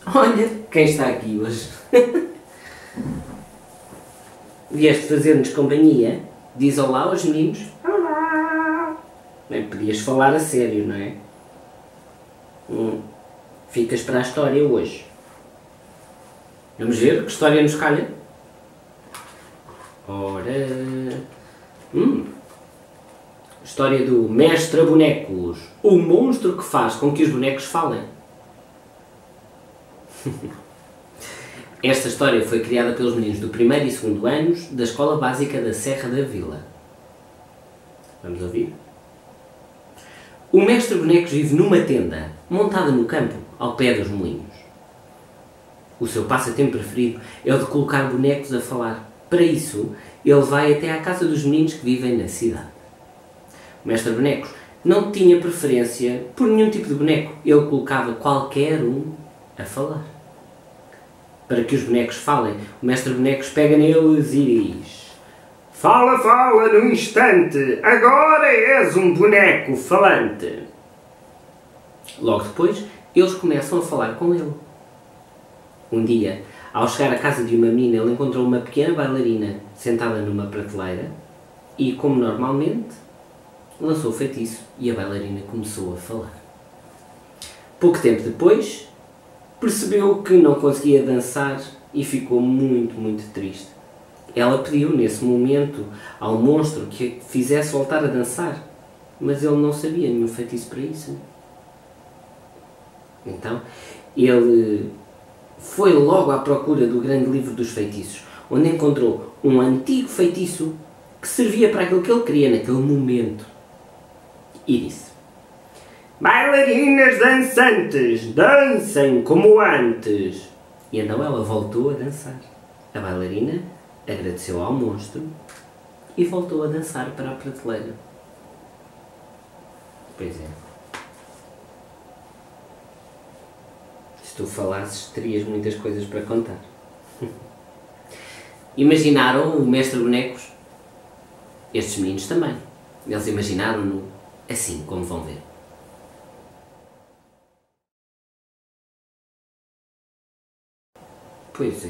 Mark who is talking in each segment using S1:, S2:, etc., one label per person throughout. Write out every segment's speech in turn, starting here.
S1: Olha, quem está aqui hoje? Vieste fazer-nos companhia? Diz olá aos meninos. Olá! Bem, podias falar a sério, não é? Ficas para a história hoje. Vamos ver que história nos calha? Ora... História do Mestre Bonecos. O monstro que faz com que os bonecos falem. Esta história foi criada pelos meninos do 1º e 2º anos da Escola Básica da Serra da Vila. Vamos ouvir? O Mestre Bonecos vive numa tenda, montada no campo, ao pé dos moinhos. O seu passatempo preferido é o de colocar bonecos a falar. Para isso, ele vai até à casa dos meninos que vivem na cidade. O Mestre Bonecos não tinha preferência por nenhum tipo de boneco. Ele colocava qualquer um a falar. Para que os bonecos falem, o Mestre Bonecos pega neles e diz: Fala, fala num instante, agora és um boneco falante. Logo depois, eles começam a falar com ele. Um dia, ao chegar à casa de uma menina, ele encontrou uma pequena bailarina sentada numa prateleira e, como normalmente, lançou o feitiço e a bailarina começou a falar. Pouco tempo depois, percebeu que não conseguia dançar e ficou muito triste. Ela pediu, nesse momento, ao monstro que a fizesse voltar a dançar, mas ele não sabia nenhum feitiço para isso. Então, ele foi logo à procura do grande livro dos feitiços, onde encontrou um antigo feitiço que servia para aquilo que ele queria naquele momento. E disse: Bailarinas dançantes, dancem como antes. E então ela voltou a dançar. A bailarina agradeceu ao monstro e voltou a dançar para a prateleira. Pois é. Se tu falasses, terias muitas coisas para contar. Imaginaram o Mestre Bonecos? Estes meninos também. Eles imaginaram-no assim, como vão ver. Pois é.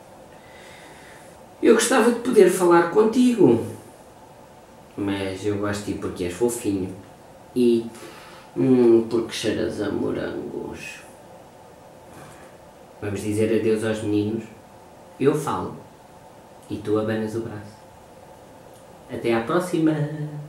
S1: Eu gostava de poder falar contigo, mas eu gosto de ti porque és fofinho e porque cheiras a morangos. Vamos dizer adeus aos meninos. Eu falo e tu abanas o braço. Até à próxima!